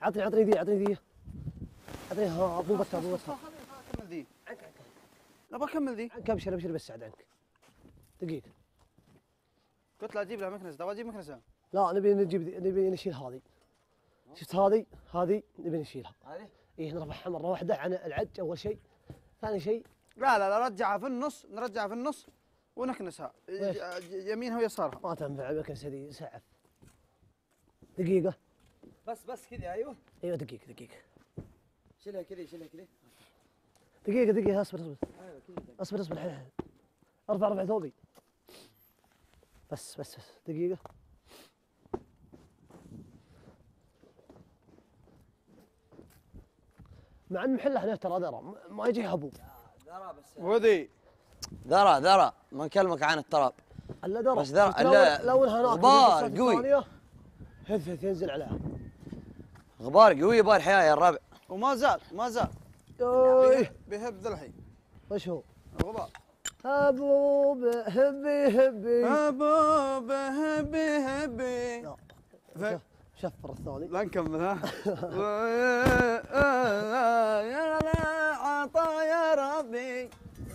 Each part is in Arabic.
عطني ذي عطني ها ابو بكر كمل ذي. ابغى اكمل ذي. عنك ابشر بس سعد عنك. دقيقة. قلت لا اجيب لها مكنسة، تبغى اجيب مكنسة؟ لا نبي نشيل هذه. شفت هذه نبي نشيلها. هذه؟ ايه نرفعها مرة واحدة عن العج أول شيء. ثاني شيء لا رجعها في النص، نرجعها في النص ونكنسها يمينها ويسارها. ما تنفع المكنسة ذي سعف. دقيقة. بس كذا. ايوه دقيقة. شيلها كذا. دقيقة اصبر. ايوه كذا. اصبر الحين. ارفع ثوبي. بس دقيقة. مع ان محله هنا ترى ذرة ما يجي هبو. ذرة بس. وذي ذرة ما نكلمك عن التراب. الا ذرة بس ذرة لو انها غبار قوي. هث ينزل عليها. غبار قوي يبغى الحياة يا الربع. وما زال بيهب ذا الحين. وش هو؟ غبار. هبوب هبي شفر الثاني. لا نكمل ها. يا عطايا ربي.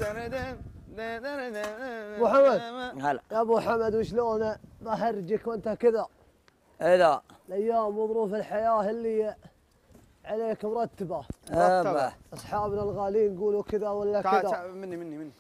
ابو حمد. هلا يا ابو حمد وشلونه؟ بهرجك وانت كذا. اذا الايام وظروف الحياه اللي عليك مرتبه. اصحابنا الغاليين يقولوا كذا ولا كذا. تعال مني.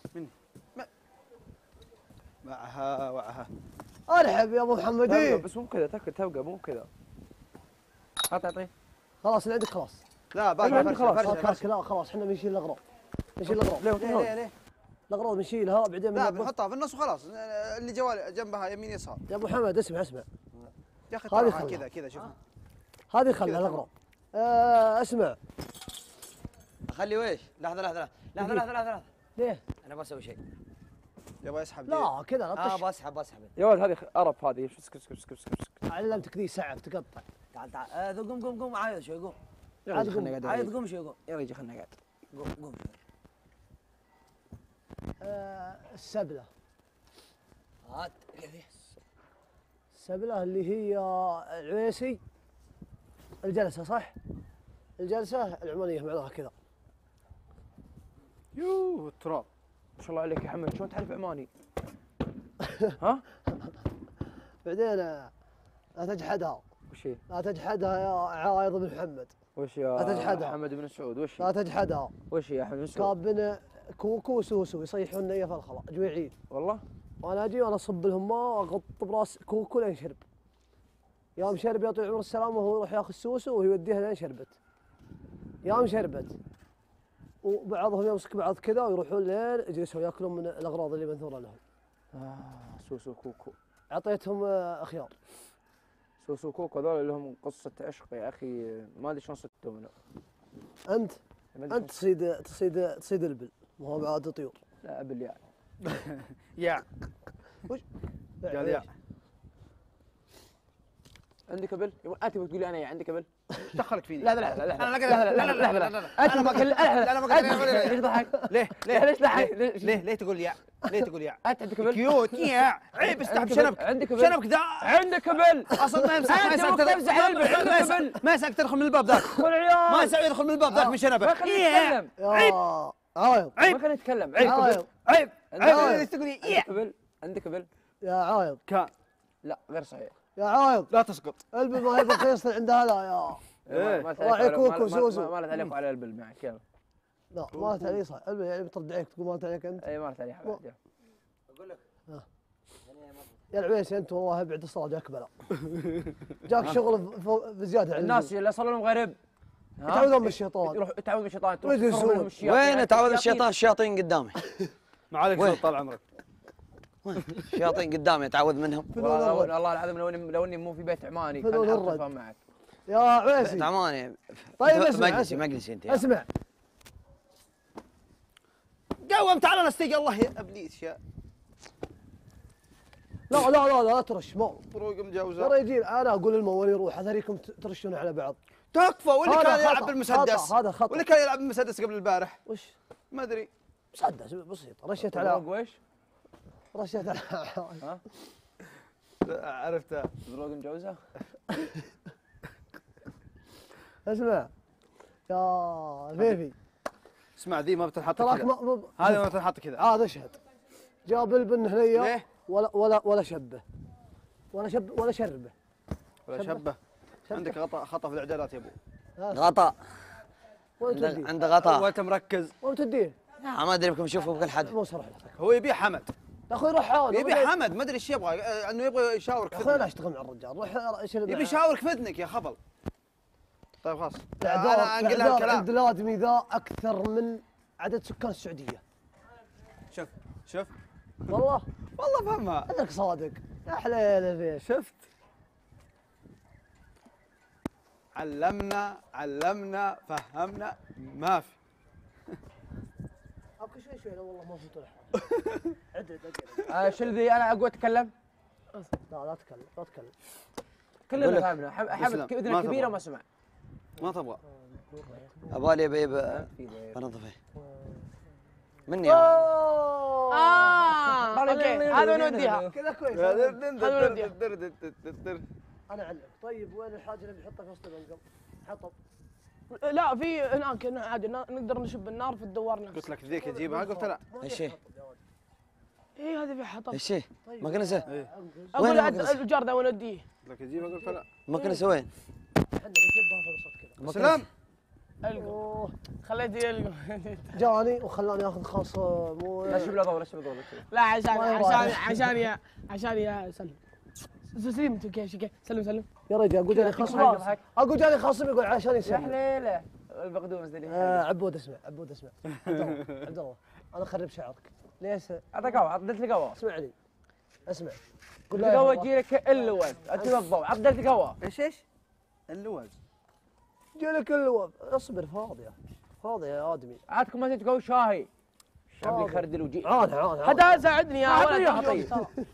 وعها. ارحب يا ابو محمدين. بس مو كذا تبقى مو كذا. اعطيه. خلاص اللي عندك خلاص. لا باقي فرش. لا خلاص احنا بنشيل الاغراض. ليه؟ الاغراض بنشيلها بعدين لا بنحطها في النص وخلاص. اللي جوال جنبها يمين يسار. يا ابو حمد اسمع. يا اخي كذا شوف. هذه خلها الاغراض. اسمع. اخلي ويش؟ لحظة. ليه؟ انا بسوي شيء. يبغى يسحب. لا كذا لا طش. بسحب. يا ولد هذه قرف هذه. اسكت. علمتك ذي سعف تقطع. تعال قوم عايد شوي قوم. عايد قوم شوي قوم. يا رجل خلنا قاعد. قوم شوي. السبلة. هات السبلة اللي هي العويسي. الجلسة صح؟ الجلسة العمانية معناها كذا. التراب. ما شاء الله عليك يا حمد، شلون تعرف عماني؟ ها؟ بعدين لا تجحدها. وش هي؟ لا تجحدها يا عايض بن محمد. وش يا لا تجحدها. محمد بن سعود وش لا هي؟ تجحدها. وش هي يا احمد بن سعود؟ كاب بن كوكو وسوسو يصيحون لي في الخلاء جويعين. والله؟ وانا اجي وانا اصب لهم ماء واغط براس كوكو لين شرب. يوم شرب يا طويل العمر السلامه وهو يروح ياخذ سوسو ويوديها لين شربت. يوم شربت وبعضهم يمسك بعض كذا ويروحون لين يجلسوا ياكلون من الاغراض اللي منثوره لهم. سوسو كوكو. اعطيتهم خيار. سوسو كوكو هذول لهم قصة عشق يا اخي، ما ادري شلون صدتوا منه. انت تصيد البل وهو بعاد طيور. لا ابل يعني. يا وش؟ قال يا عندك ابل؟ انت تقول لي انا عندك ابل؟ ايش دخلك فيني؟ لا انا ما قلت انا ما قلت ليش ضحك؟ ليش ضحك؟ ليه تقول يا؟ ليه تقول يا؟ انت عندك ابل؟ كيوت يا عيب استحب شنبك. عندك ابل؟ شنبك ذا عندك ابل؟ اصلا ما يمسك ما يسعك تدخل من الباب ذاك. ما يسعك يدخل من الباب ذاك من شنبك. ما خلينا نتكلم. عايض ما خلينا نتكلم. عيب ليش تقول يا؟ عندك ابل؟ يا عايض كان لا غير صحيح. يا عايض لا تسقط. البل ما هي بالخيص عند هذا يا راعي كوكو سوسو. مالت عليك وعلى البل معك يلا. لا مالت علي صح البل يعني بترد عليك تقول مالت عليك انت. اي مالت علي حبيبي. اقول لك يا العويسي انت والله بعد الصلاه جاك بلا. جاك شغل بزياده. الناس اللي صار لهم غريب يتعوذون من الشيطان. يروح يتعوذ من الشيطان. وين تعوذ الشيطان؟ الشياطين قدامي. ما عليك طال عمرك. الشياطين قدامي اتعوذ منهم. والله العظيم لو اني مو في بيت عماني كان افهم معك. يا عويسي بيت عماني. طيب اسمع مجلسي انت. اسمع قوم تعال نستيق الله يا ابليس يا. لا ترش مو طرق مجوزه. ترى يجي انا اقول المول يروح اثريكم ترشون على بعض. تكفى. واللي كان يلعب بالمسدس هذا خطأ. واللي كان يلعب بالمسدس قبل البارح. وش؟ ما ادري. مسدس بسيط رشيت على ويش؟ رشيت على ها؟ عرفتها. ذروق مجوزه؟ اسمع يا فيفي اسمع ذي ما بتنحط تراك كذا، هذه ما بتنحط كذا. هذا اشهد جاب البن هنيه ليه؟ ولا شبه ولا شربه ولا شبه. عندك خطا في الاعدادات يا ابو. غطاء. وين توديه؟ عنده غطاء. وانت مركز. وين توديه؟ ما ادري بكم اشوفه بكل حد. مو صراحه هو يبيع حمد، يا اخوي روح حاول يبيع حمد، ما ادري ايش يبغى، انه يبغى يشاورك يا اخوي لا في اشتغل مع الرجال روح شرب يبي يشاورك في اذنك يا خبل. طيب خلاص الاعذار انا انقل لها الكلام. عند الادمي ذا اكثر من عدد سكان السعوديه شوف والله فهمها. انك صادق يا حليله فيك شفت؟ علمنا فهمنا، ما في. ابكي شوي لا والله ما فهمت الحين عدل شل ذي انا اقوى اتكلم. لا تكلم كلنا فهمنا. اسلم. حمد ما اذنه كبيره تبغى. وما سمع. ما تبغى. ابغالي ابيب في ذي. بنظفه مني يعني. اوكي هذا نوديها كذا كويس انا اعلم طيب وين الحاجه اللي بنحطها في وسط المنقل؟ حطب لا في هناك عادي نقدر نشب النار في الدوار نفسه. قلت لك ذيك تجيبها، قلت لا. ايش هي؟ اي هذا في حطب. ايش هي؟ مكنسه؟ اقول وين الجار ده وين اوديه؟ قلت لك تجيبها، قلت لا. مكنسه وين؟ احنا بنشبها في الوسط كذا سلام. القوا خليته يلقوا جاني وخلاني اخذ خاص مو لا شوف له ضوء، لا شوف له ضوء. لا عشان ما يبغى. عشان يا سلم سلم انت كيف سلم يا رجال اقول جاني خصم اقول جاني خصم يقول عشان يا يسلم حليله البقدونس ذي. عبود اسمع عبد الله انا اخرب شعرك ليش؟ اعطى قهوه، عطيت لي قهوه. اسمعني اسمع قلت قهوه تجي لك اللوز، انت بالضوء عطيت لي قهوه. ايش؟ اللوز. جالك الوضع اصبر فاضي يا ادمي عادكم ما تقول شاهي. شاب يخردل وجي. عان حتى ساعدني يا ولد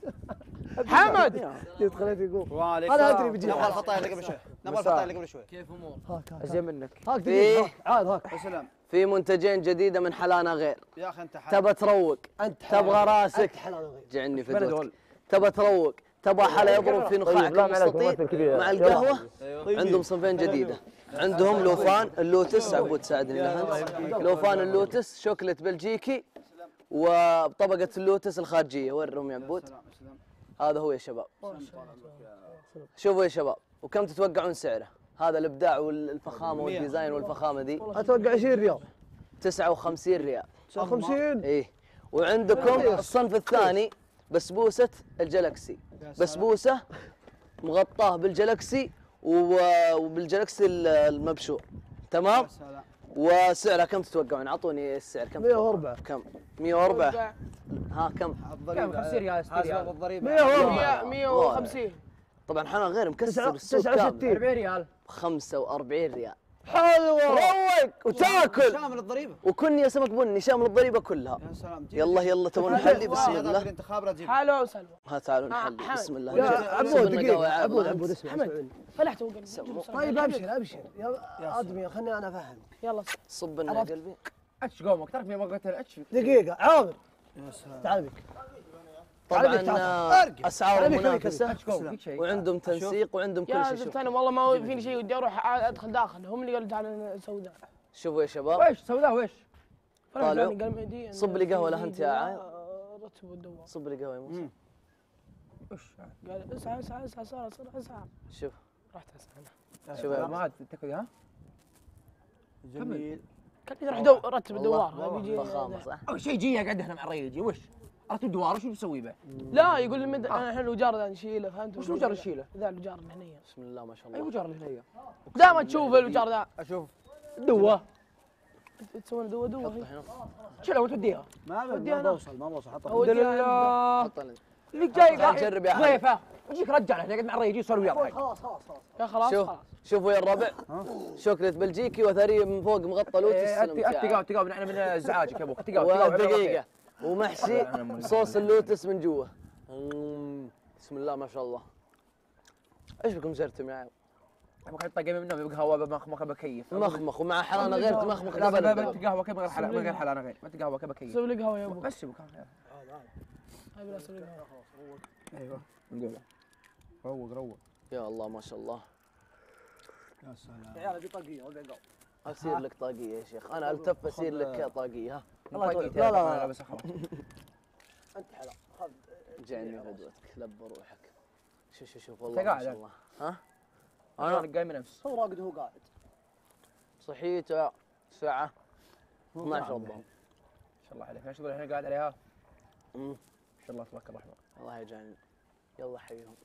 حمد خليته يقول وعليكم. انا ادري بيجي نبغى الفطاير اللي قبل شوي، نبغى الفطاير اللي قبل شوي. كيف امور؟ هاك ازين منك. هاك دقيقة عاد هاك يا سلام. في منتجين جديده من حلانا غير. يا اخي انت تبى تروق، انت تبغى راسك، انت حلال غير جعني في بلد دوك. ول. تبى تروق، تبغى حلا يضرب في نخاعك المستطيل مع القهوه. عندهم صنفين جديده، عندهم لوفان اللوتس. عبود ساعدني لها. لوفان اللوتس شوكليت بلجيكي وبطبقه اللوتس الخارجيه. ورهم يا عبود. هذا هو يا شباب، شوفوا يا شباب. وكم تتوقعون سعره؟ هذا الابداع والفخامه والديزاين والفخامه دي اتوقع 20 ريال 59 ريال. 59 ايه. وعندكم الصنف الثاني بسبوسه الجلاكسي، بسبوسه مغطاه بالجلاكسي وبالجلاكسي المبشور، تمام؟ وسعرها كم تتوقعون؟ اعطوني السعر كم؟ 104 كم؟ 104. ها كم؟ كم 50 ريال 60 ريال. الضريبه 150 طبعا حنا غير مكسر السوق 69 كامل. 40 ريال. 45 ريال. حلوه روق وتاكل شامل الضريبه. وكن يا سمك بني شامل الضريبه كلها. يا سلام. يلا تبون نحلي بسم الله. الانتخاب لا تجيب. حلو وسلوى ها تعالوا نحلي بسم الله. يا عبود دقيقه عبود عبود اسمع حمد فلحت طيب ابشر يا ادمي خلني انا افهم يلا صب لنا يا قلبي. اتش قومك ترك ما قلت اتش. دقيقه عامر يا سلام. تعال بك طبعا تعال. اسعارهم تعال. منافسه اتش قومك فيك شيء. وعندهم تنسيق وعندهم كل يا شيء. زلمه انا والله ما فيني شيء ودي اروح ادخل داخل هم اللي قالوا تعال نسوي ذا شوفوا يا شباب. ويش سوداء ويش؟ طالعوا. قال مهدي صب لي قهوة له أنت يا عايل. رتبوا الدوار صب لي قهوه يا موسى. وش؟ قال اسعى اسعى شوف رحت اسعى شوف يا ما عاد تاكل ها؟ جميل. كان يروح رتب الدوار بيجي فخامه صح؟ اول شيء يجي يقعد هنا مع الرجل يجي وش؟ رتب دوار وش بسوي به؟ لا يقول لي انا الحين الوجار ذا نشيله فهمت وش الوجار نشيله؟ ذا الوجار اللي هنا بسم الله ما شاء اي الله. وجار اللي هنا دائما تشوف الوجار ذا اشوف. دوه تسوون دوه حطه هنا. شيلها وتوديها. ما بوصل حطها. هو الحمد جاي لله. حطه لنا. اللي جاي تعال جرب يا حبيبي. ضيفه يجيك رجال هنا يقعد مع الرجل يسولف وياه الحين. خلاص يا خلاص شوف خلاص شوفوا يا الربع. شوكليت بلجيكي وثري من فوق مغطى لوتس. تقاوم احنا من زعاجك يا ابوك تقاوم ودقيقه ومحشي صوص اللوتس من جوا. بسم الله ما شاء الله. ايش بكم زرتم يا عيال؟ ابوك حتى قايم من النوم يبقى هوا بمخمخ بكيف. مخمخ ومع حلانه غير تمخمخ لا دبل. ما انت قهوه كيف غير حلا ما غير حلا انا غير ما انت قهوه كيف بكيف. سوي لي قهوه يا ابو بس يبوك هاي بلا سوي لي قهوه ايوه نقول روق. يا الله ما شاء الله. يا سلام. يا عيال ابي طاقيه والبعقاب. اصير لك طاقيه يا شيخ، انا التف اصير لك طاقيه. ها لا لا بس خلاص. انت حلا خذ. جعني فدوتك لب روحك. شوف أنت والله ما قاعد. شاء الله. ها انا قايم نفس. هو راقد وهو قاعد. صحيت الساعه 12 الظهر. ما شاء الله عليك، ايش تقول الحين قاعد عليها؟ ما شاء الله تبارك الرحمن. الله يجعلني. يلا حيهم.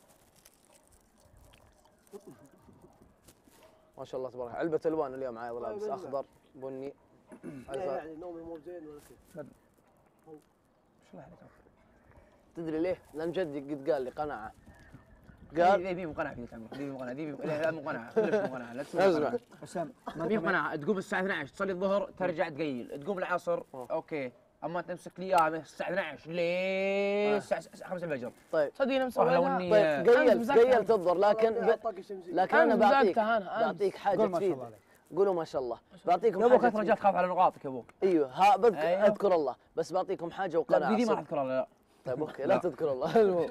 ما شاء الله تبارك. علبة الوان اليوم عايض لابس اخضر بني ازرق. يعني نومي مو زين ولا كيف؟ ما شاء الله عليك. تدري ليه؟ لان جدي قد قال لي قناعة. قال ذي مو قناعه فيك عمرك، ذي مو قناعه، ذي لا مو قناعه، خليك مو قناعه، لا تسوي اسمع قناعة. حسام ذي قناعه، تقوم الساعه 12 تصلي الظهر ترجع تقيل، تقوم العصر اوكي، اما تمسك لي اياه الساعه 12 ليه الساعه 5 الفجر. طيب صدقني والله لو مسويها. اني طيب قيلت الظهر لكن انا بعطيك حاجة قول ما شاء تفيد. الله عليك. قولوا ما شاء الله. بعطيكم يا ابوك حاجة رجال تخاف على نقاطك يا ابوك. ايوه ها أيوه. اذكر الله، بس بعطيكم حاجة لا وقناعة. ذي ما راح اذكرها لا. طيب اوكي لا تذكر الله. المهم